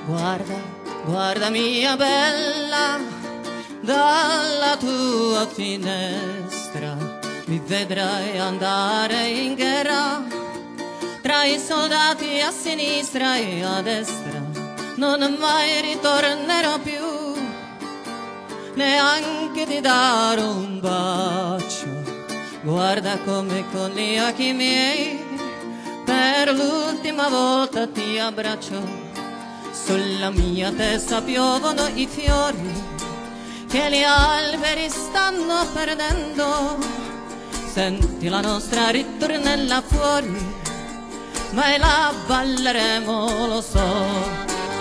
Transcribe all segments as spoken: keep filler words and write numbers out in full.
Guarda, guarda mia bella, dalla tua finestra mi vedrai andare in guerra, tra i soldati a sinistra e a destra. Non mai ritornerò più, neanche ti darò un bacio. Guarda come con gli occhi miei per l'ultima volta ti abbraccio. Sulla mia testa piovono i fiori che gli alberi stanno perdendo. Senti la nostra ritornella fuori, mai la balleremo, lo so.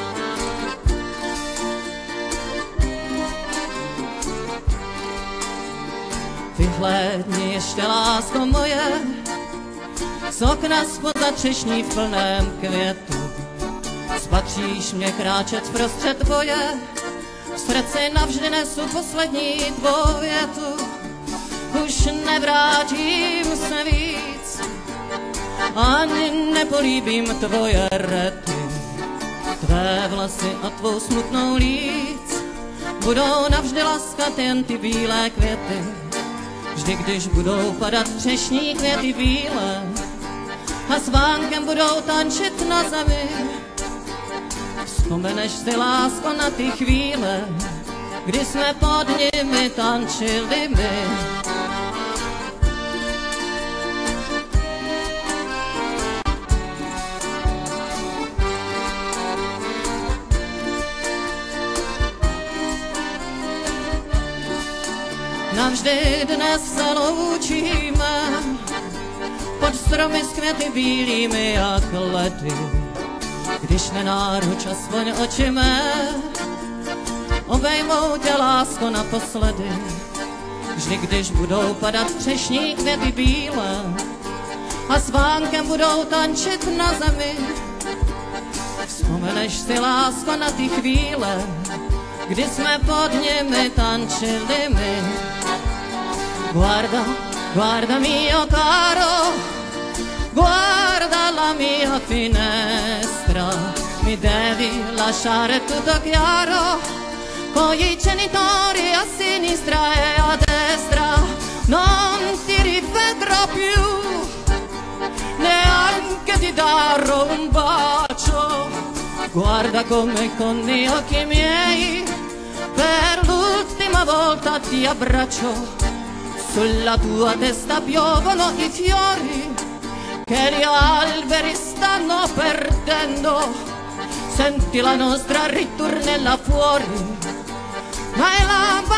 Vyhlédni ještě, lásko moje, z okna spoza češní v plném květu. Spatříš mě kráčet vprostřed tvoje, v srdci navždy nesu poslední tvou větu. Už nevrátím se víc, ani nepolíbím tvoje rety. Tvé vlasy a tvou smutnou líc budou navždy laskat jen ty bílé květy. Vždy, když budou padat třešní květy bílé a s vánkem budou tančit na zemi, vzpomeneš si, lásko, na ty chvíle, kdy jsme pod nimi tančili my. Navždy dnes se loučíme pod stromy s květy bílými jak ledy. Když nenáruč aspoň oči mé obejmou tě, lásko, naposledy. Vždy, když budou padat třešní květy bílé a s vánkem budou tančit na zemi, vzpomeneš si, lásko, na ty chvíle, kdy jsme pod nimi tančili my. Guarda, guarda mio caro, guarda la mia finestra, mi devi lasciare tutto chiaro, con i genitori a sinistra e a destra, non ti rivedrò più, neanche ti darò un bacio. Guarda come con gli occhi miei per l'ultima volta ti abbraccio. Sulla tua testa piovono i fiori che gli alberi stanno perdendo. Senti la nostra ritornella fuori, ma è la